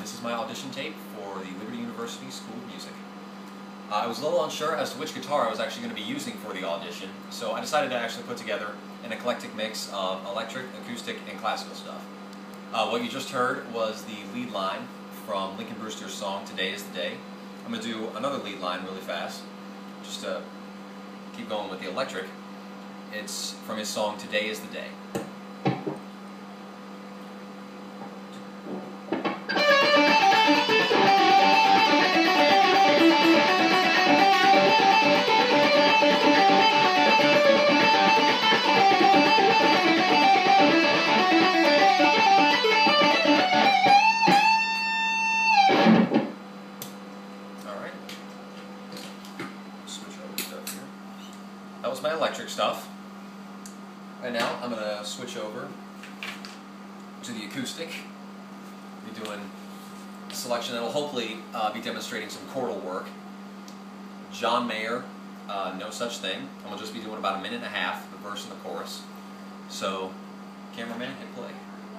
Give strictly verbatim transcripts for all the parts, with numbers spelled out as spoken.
this is my audition tape for the Liberty University School of Music. Uh, I was a little unsure as to which guitar I was actually going to be using for the audition, so I decided to actually put together an eclectic mix of electric, acoustic, and classical stuff. Uh, what you just heard was the lead line from Lincoln Brewster's song, Today is the Day. I'm going to do another lead line really fast, just to keep going with the electric. It's from his song, Today is the Day. That was my electric stuff. Right now, I'm going to switch over to the acoustic. I'll be doing a selection that will hopefully uh, be demonstrating some chordal work. John Mayer, uh, No Such Thing. And we'll just be doing about a minute and a half, the verse and the chorus. So, cameraman, hit play.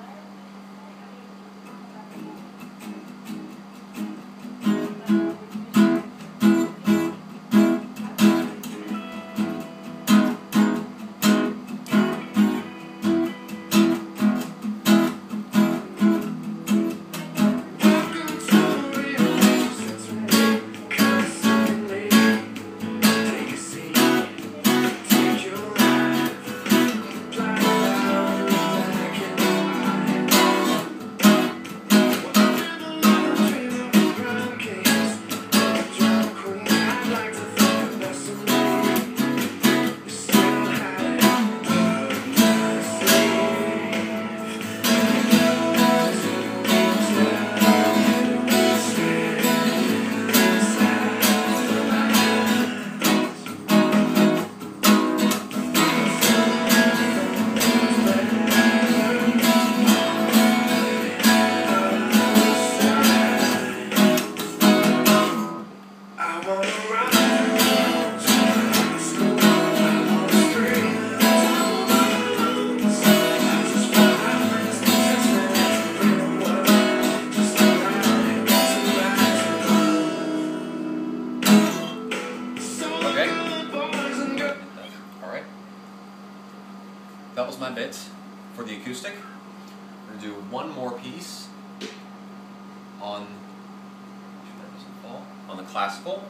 That was my bit for the acoustic. We're going to do one more piece on, make sure that doesn't fall, on the classical.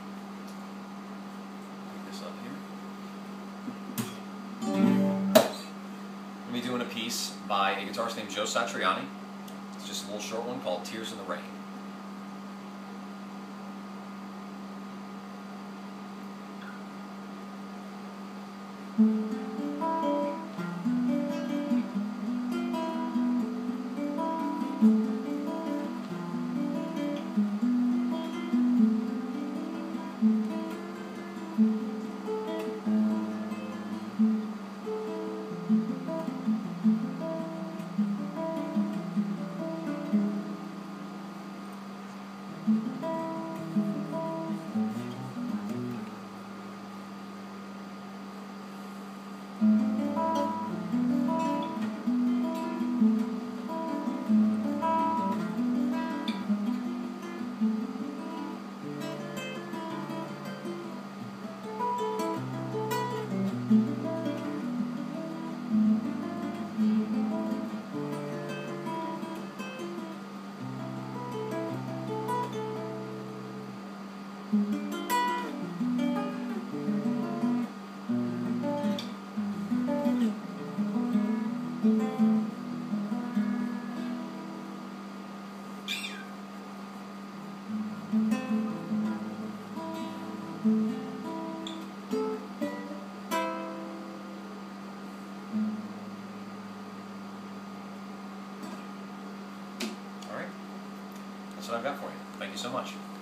Pick this up here. We'll be doing a piece by a guitarist named Joe Satriani. It's just a little short one called Tears in the Rain. That's what I've got for you. Thank you so much.